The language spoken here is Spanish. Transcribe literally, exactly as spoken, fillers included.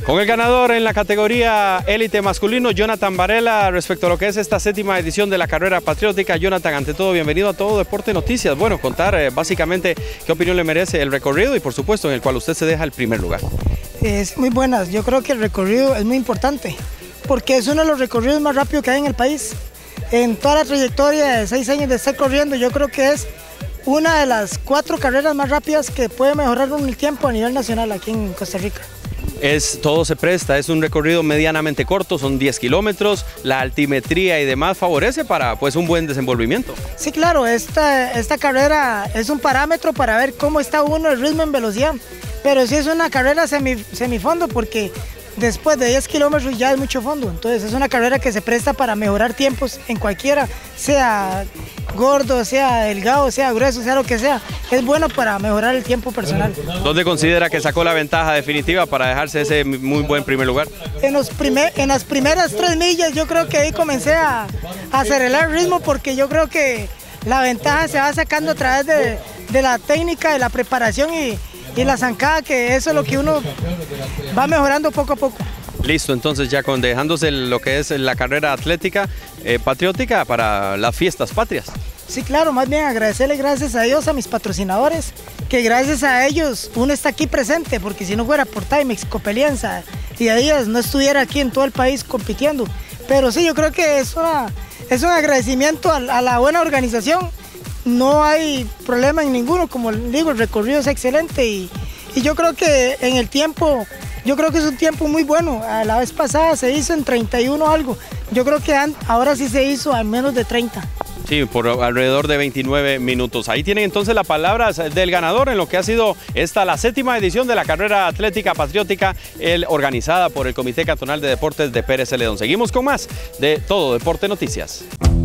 Con el ganador en la categoría élite masculino, Jonathan Varela, respecto a lo que es esta séptima edición de la carrera patriótica. Jonathan, ante todo, bienvenido a Todo Deporte Noticias. Bueno, contar eh, básicamente qué opinión le merece el recorrido y por supuesto en el cual usted se deja el primer lugar. Es muy buenas, yo creo que el recorrido es muy importante porque es uno de los recorridos más rápidos que hay en el país. En toda la trayectoria de seis años de estar corriendo, yo creo que es una de las cuatro carreras más rápidas que puede mejorar el tiempo a nivel nacional aquí en Costa Rica. Es, todo se presta, es un recorrido medianamente corto, son diez kilómetros, la altimetría y demás favorece para pues, un buen desenvolvimiento. Sí, claro, esta, esta carrera es un parámetro para ver cómo está uno el ritmo en velocidad, pero sí es una carrera semi, semifondo porque después de diez kilómetros ya es mucho fondo, entonces es una carrera que se presta para mejorar tiempos en cualquiera, sea gordo, sea delgado, sea grueso, sea lo que sea, es bueno para mejorar el tiempo personal. ¿Dónde considera que sacó la ventaja definitiva para dejarse ese muy buen primer lugar? En, los primer, en las primeras tres millas yo creo que ahí comencé a, a acelerar el ritmo porque yo creo que la ventaja se va sacando a través de, de la técnica, de la preparación y, y la zancada, que eso es lo que uno va mejorando poco a poco. Listo, entonces ya con dejándose lo que es la carrera atlética eh, patriótica para las fiestas patrias. Sí, claro, más bien agradecerle gracias a Dios, a mis patrocinadores, que gracias a ellos uno está aquí presente, porque si no fuera por Timex, Copelienza y Adidas no estuviera aquí en todo el país compitiendo. Pero sí, yo creo que es, una, es un agradecimiento a, a la buena organización, no hay problema en ninguno, como digo, el recorrido es excelente y, y yo creo que en el tiempo... Yo creo que es un tiempo muy bueno, a la vez pasada se hizo en treinta y uno algo, yo creo que ahora sí se hizo al menos de treinta. Sí, por alrededor de veintinueve minutos. Ahí tienen entonces las palabras del ganador en lo que ha sido esta la séptima edición de la carrera atlética patriótica, el, organizada por el Comité Cantonal de Deportes de Pérez Celedón. Seguimos con más de Todo Deporte Noticias.